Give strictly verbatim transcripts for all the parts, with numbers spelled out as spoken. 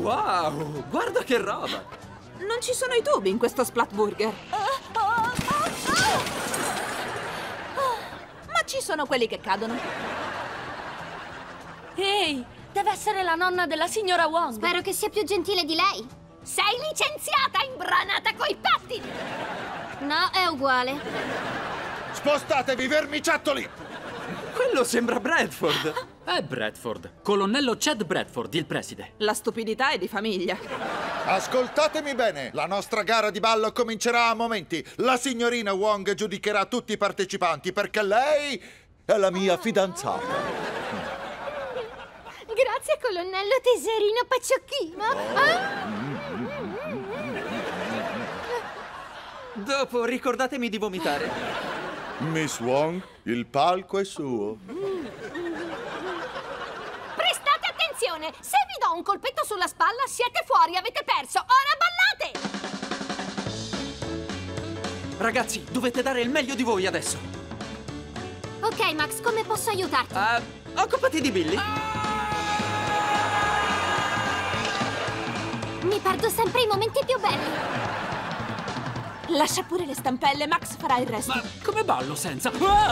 Wow, guarda che roba! Non ci sono i tubi in questo Splatburger. Ma ci sono quelli che cadono. Ehi, deve essere la nonna della signora Wong. Spero che sia più gentile di lei. Sei licenziata, imbranata coi pettini! No, è uguale. Spostatevi, vermiciattoli! Quello sembra Bradford. È Bradford. Colonnello Chad Bradford, il preside. La stupidità è di famiglia. Ascoltatemi bene, la nostra gara di ballo comincerà a momenti. La signorina Wong giudicherà tutti i partecipanti perché lei è la mia fidanzata. Grazie, colonnello tesorino pacciocchino. Ah? Dopo ricordatemi di vomitare. Miss Wong, il palco è suo. Prestate attenzione! Se vi do un colpetto sulla spalla, siete fuori, avete perso! Ora ballate! Ragazzi, dovete dare il meglio di voi adesso. Ok, Max, come posso aiutarti? Uh, occupati di Billy. Mi perdo sempre i momenti più belli. Lascia pure le stampelle, Max farà il resto. Ma come ballo senza? Ah!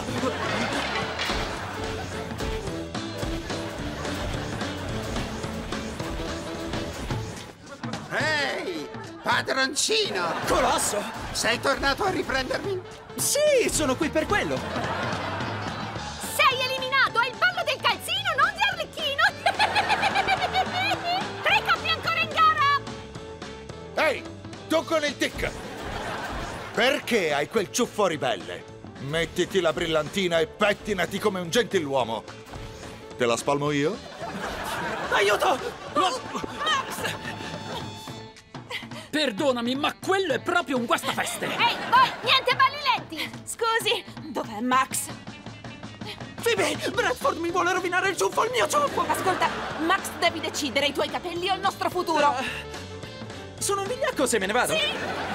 Ehi, padroncino! Colosso! Sei tornato a riprendermi? Sì, sono qui per quello. Sei eliminato! È il ballo del calzino, non di Arlecchino! Tre coppie ancora in gara! Ehi, tu con il tic! Perché hai quel ciuffo ribelle? Mettiti la brillantina e pettinati come un gentiluomo. Te la spalmo io? Aiuto! Max! Perdonami, ma quello è proprio un guastafeste! Ehi, voi, niente balli lenti! Scusi, dov'è Max? Phoebe, Bradford mi vuole rovinare il ciuffo, il mio ciuffo! Ascolta, Max, devi decidere, i tuoi capelli o il nostro futuro. Uh, sono un vigliacco se me ne vado. Sì!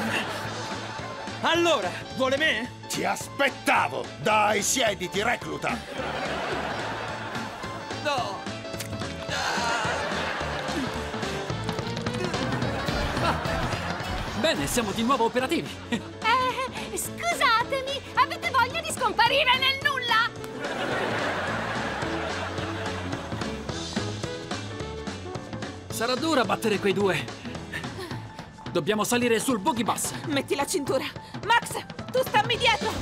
Allora, vuole me? Ti aspettavo! Dai, siediti, recluta! No! Bene, siamo di nuovo operativi. Eh, scusatemi, avete voglia di scomparire nel nulla? Sarà dura battere quei due. Dobbiamo salire sul boogie bus. Metti la cintura. Max, tu stammi dietro.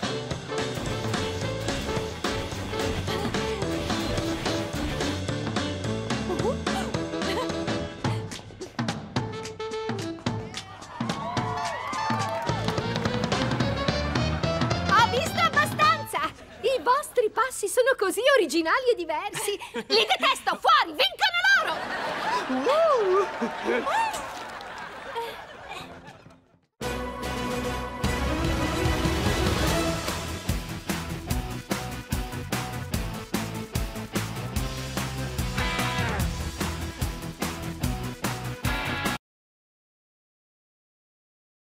Ho visto abbastanza! I vostri passi sono così originali e diversi. Li detesto, fuori, vincono loro!